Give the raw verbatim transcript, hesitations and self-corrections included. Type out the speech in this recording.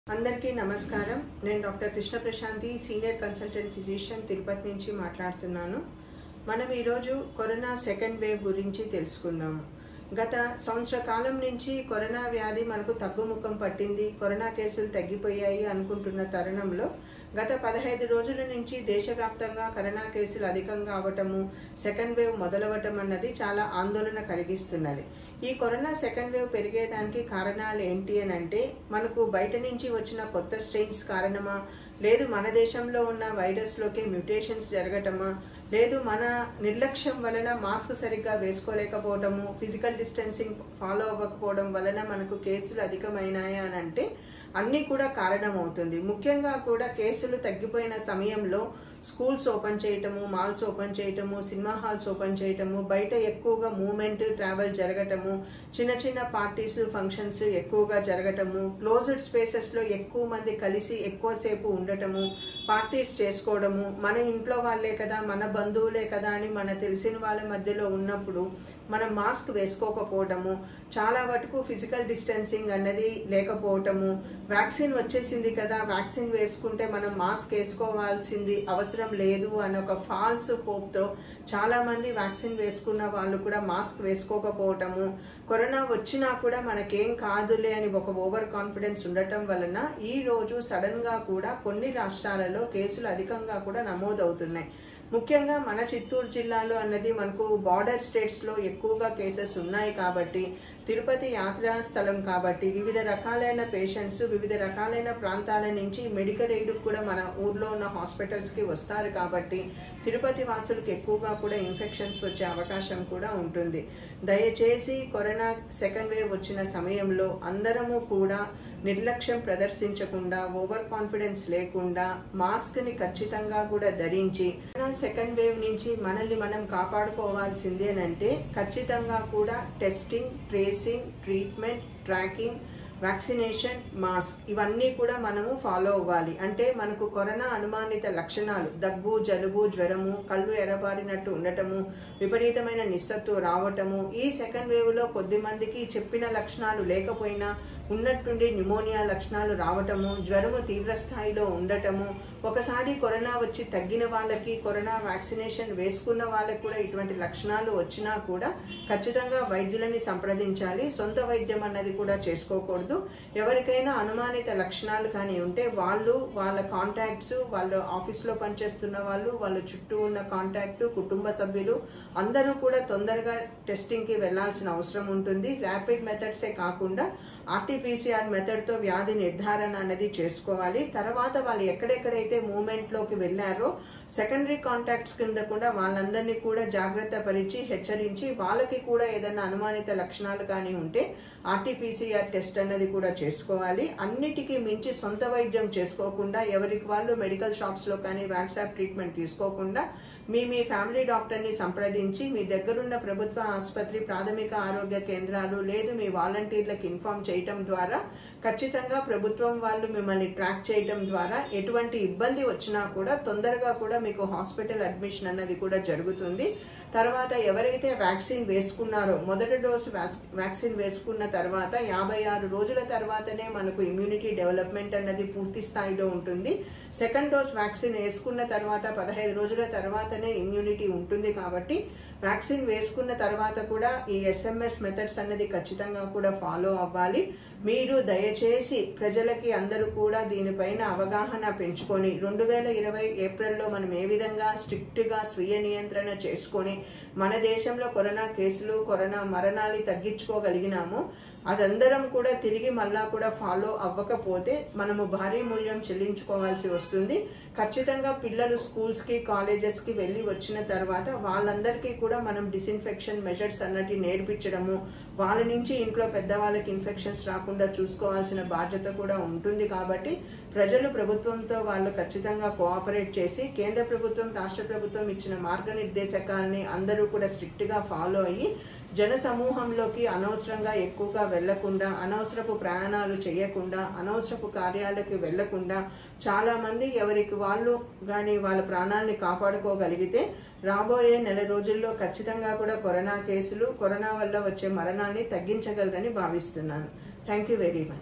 అందరికీ నమస్కారం. నేను doctor Krishna Prashanti, senior consultant physician, Tirupati నుంచి మాట్లాడుతున్నాను. మనం ఈరోజు కరోనా సెకండ్ వేవ్ గురించి తెలుసుకుందాము. గత సంవత్సర కాలం నుంచి కరోనా వ్యాధి మనకు తగ్గుముఖం పట్టింది, కరోనా కేసులు తగ్గిపోయాయి అనుకుంటున్న తరుణంలో గత పదహైదు రోజుల నుంచి దేశవ్యాప్తంగా కరోనా కేసులు అధికంగా అవటము, సెకండ్ వేవ్ మొదలవటం అన్నది చాలా ఆందోళన కలిగిస్తున్నది. ఈ కరోనా సెకండ్ వేవ్ పెరిగేదానికి కారణాలు ఏంటి అని అంటే, మనకు బయట నుంచి వచ్చిన కొత్త స్ట్రెయిన్స్ కారణమా, లేదు మన దేశంలో ఉన్న వైరస్లోకి మ్యూటేషన్స్ జరగటమా, లేదు మన నిర్లక్ష్యం వలన మాస్క్ సరిగ్గా వేసుకోలేకపోవటము, ఫిజికల్ డిస్టెన్సింగ్ ఫాలో అవ్వకపోవడం వలన మనకు కేసులు అధికమైనాయా అని అంటే అన్నీ కూడా కారణమవుతుంది. ముఖ్యంగా కూడా కేసులు తగ్గిపోయిన సమయంలో స్కూల్స్ ఓపెన్ చేయటము, మాల్స్ ఓపెన్ చేయటము, సినిమా హాల్స్ ఓపెన్ చేయటము, బయట ఎక్కువగా మూవ్మెంట్ ట్రావెల్ జరగటము, చిన్న చిన్న పార్టీస్ ఫంక్షన్స్ ఎక్కువగా జరగటము, క్లోజ్డ్ స్పేసెస్లో ఎక్కువ మంది కలిసి ఎక్కువసేపు ఉండటము, పార్టీస్ చేసుకోవడము, మన ఇంట్లో వాళ్ళే కదా, మన బంధువులే కదా అని మన తెలిసిన వాళ్ళ మధ్యలో ఉన్నప్పుడు మనం మాస్క్ వేసుకోకపోవటము, చాలా వరకు ఫిజికల్ డిస్టెన్సింగ్ అన్నది లేకపోవటము, వ్యాక్సిన్ వచ్చేసింది కదా, వ్యాక్సిన్ వేసుకుంటే మనం మాస్క్ వేసుకోవాల్సింది అవసరం లేదు అన్న ఒక ఫాల్స్ హోప్తో చాలా మంది వ్యాక్సిన్ వేసుకున్న వాళ్ళు కూడా మాస్క్ వేసుకోకపోవటము, కరోనా వచ్చినా కూడా మనకేం కాదులే అని ఒక ఓవర్ కాన్ఫిడెన్స్ ఉండటం వలన ఈ రోజు సడన్ గా కూడా కొన్ని రాష్ట్రాలలో కేసులు అధికంగా కూడా నమోదవుతున్నాయి. ముఖ్యంగా మన చిత్తూరు జిల్లాలో అన్నది మనకు బార్డర్ స్టేట్స్ లో ఎక్కువగా కేసెస్ ఉన్నాయి కాబట్టి, తిరుపతి యాత్రా స్థలం కాబట్టి వివిధ రకాలైన పేషెంట్స్ వివిధ రకాలైన ప్రాంతాల నుంచి మెడికల్ ఎయిడ్ కూడా మన ఊర్లో ఉన్న హాస్పిటల్స్ కి వస్తారు కాబట్టి తిరుపతి వాసులకు ఎక్కువగా కూడా ఇన్ఫెక్షన్స్ వచ్చే అవకాశం కూడా ఉంటుంది. దయచేసి కరోనా సెకండ్ వేవ్ వచ్చిన సమయంలో అందరము కూడా నిర్లక్ష్యం ప్రదర్శించకుండా, ఓవర్ కాన్ఫిడెన్స్ లేకుండా మాస్క్ ని ఖచ్చితంగా కూడా ధరించి సెకండ్ వేవ్ నుంచి మనల్ని మనం కాపాడుకోవాల్సింది అని అంటే ఖచ్చితంగా కూడా testing, tracing, treatment, tracking, vaccination, mask ఇవన్నీ కూడా మనము ఫాలో అవ్వాలి. అంటే మనకు కరోనా అనుమానిత లక్షణాలు దగ్గు, జలుబు, జ్వరము, కళ్ళు ఎర్రబారినట్టు ఉండటము, విపరీతమైన నిస్సత్తు రావటము, ఈ సెకండ్ వేవ్ లో కొద్ది మందికి చెప్పిన లక్షణాలు లేకపోయినా ఉన్నట్టుండి న్యూమోనియా లక్షణాలు రావటము, జ్వరము తీవ్ర స్థాయిలో ఉండటము, ఒకసారి కరోనా వచ్చి తగ్గిన వాళ్ళకి కరోనా వ్యాక్సినేషన్ వేసుకున్న వాళ్ళకి కూడా ఇటువంటి లక్షణాలు వచ్చినా కూడా ఖచ్చితంగా వైద్యులని సంప్రదించాలి. సొంత వైద్యం అన్నది కూడా చేసుకోకూడదు. ఎవరికైనా అనుమానిత లక్షణాలు కానీ ఉంటే వాళ్ళు వాళ్ళ కాంటాక్ట్స్, వాళ్ళ ఆఫీస్లో పనిచేస్తున్న వాళ్ళు, వాళ్ళ చుట్టూ ఉన్న కాంటాక్ట్, కుటుంబ సభ్యులు అందరూ కూడా తొందరగా టెస్టింగ్ కి వెళ్లాల్సిన అవసరం ఉంటుంది. ర్యాపిడ్ మెథడ్సే కాకుండా ఆర్టీపీసీఆర్ మెథడ్ తో వ్యాధి నిర్ధారణ అనేది చేసుకోవాలి. తర్వాత వాళ్ళు ఎక్కడెక్కడైతే మూవ్మెంట్ లోకి వెళ్లారో సెకండరీ కాంటాక్ట్స్ కింద కూడా వాళ్ళందరినీ కూడా జాగ్రత్త పరిచి హెచ్చరించి వాళ్ళకి కూడా ఏదైనా అనుమానిత లక్షణాలు కానీ ఉంటే ఆర్టీపీసీఆర్ టెస్ట్ అన్నది కూడా చేసుకోవాలి. అన్నిటికీ మించి సొంత వైద్యం చేసుకోకుండా, ఎవరికి వాళ్ళు మెడికల్ షాప్స్ లో కానీ వాట్సాప్ ట్రీట్మెంట్ తీసుకోకుండా మీ మీ ఫ్యామిలీ డాక్టర్ ని సంప్రదించి మీ దగ్గరున్న ప్రభుత్వ ఆసుపత్రి, ప్రాథమిక ఆరోగ్య కేంద్రాలు లేదు మీ వాలంటీర్లకు ఇన్ఫార్మ్ చేయటం ద్వారా ఖచ్చితంగా ప్రభుత్వం వాళ్ళు మిమ్మల్ని ట్రాక్ చేయటం ద్వారా ఎటువంటి ఇబ్బంది వచ్చినా కూడా తొందరగా కూడా మీకు హాస్పిటల్ అడ్మిషన్ అన్నది కూడా జరుగుతుంది. తర్వాత ఎవరైతే వ్యాక్సిన్ వేసుకున్నారో, మొదటి డోసు వ్యాక్సిన్ వేసుకున్న తర్వాత యాభై ఆరు రోజుల తర్వాతనే మనకు ఇమ్యూనిటీ డెవలప్మెంట్ అన్నది పూర్తి స్థాయిలో ఉంటుంది. సెకండ్ డోస్ వ్యాక్సిన్ వేసుకున్న తర్వాత పదహైదు రోజుల తర్వాతనే ఇమ్యూనిటీ ఉంటుంది. కాబట్టి వ్యాక్సిన్ వేసుకున్న తర్వాత కూడా ఈ ఎస్ఎంఎస్ మెథడ్స్ అన్నది ఖచ్చితంగా కూడా ఫాలో అవ్వాలి. మీరు దయచేసి ప్రజలకి అందరూ కూడా దీనిపైన అవగాహన పెంచుకొని రెండు వేల ఇరవై ఏప్రిల్లో మనం ఏ విధంగా స్ట్రిక్ట్ గా స్వీయ నియంత్రణ చేసుకొని మన దేశంలో కరోనా కేసులు, కరోనా మరణాలు తగ్గించుకోగలిగినాము, అదందరం కూడా తిరిగి మళ్ళా కూడా ఫాలో అవ్వకపోతే మనము భారీ మూల్యం చెల్లించుకోవాల్సి వస్తుంది. ఖచ్చితంగా పిల్లలు స్కూల్స్ కి, కాలేజెస్ కి వెళ్ళి వచ్చిన తర్వాత వాళ్ళందరికీ కూడా మనం డిస్ఇన్ఫెక్షన్ మెజర్స్ అన్నట్టు నేర్పించడము, వాళ్ళ నుంచి ఇంట్లో పెద్దవాళ్ళకి ఇన్ఫెక్షన్స్ రాకుండా చూసుకోవాల్సిన బాధ్యత కూడా ఉంటుంది. కాబట్టి ప్రజలు ప్రభుత్వంతో వాళ్ళు ఖచ్చితంగా కోఆపరేట్ చేసి కేంద్ర ప్రభుత్వం, రాష్ట్ర ప్రభుత్వం ఇచ్చిన మార్గనిర్దేశకాలని అందరూ కూడా స్ట్రిక్ట్ గా ఫాలో అయ్యి జన సమూహంలోకి అనవసరంగా ఎక్కువగా వెళ్లకుండా, అనవసరపు ప్రయాణాలు చేయకుండా, అనవసరపు కార్యాలకు వెళ్లకుండా చాలా మంది ఎవరికి వాళ్ళు గాని వాళ్ళ ప్రాణాలని కాపాడుకోగలిగితే రాబోయే నెల రోజుల్లో ఖచ్చితంగా కూడా కరోనా కేసులు, కరోనా వల్ల వచ్చే మరణాన్ని తగ్గించగలరని భావిస్తున్నాను. Thank you very much.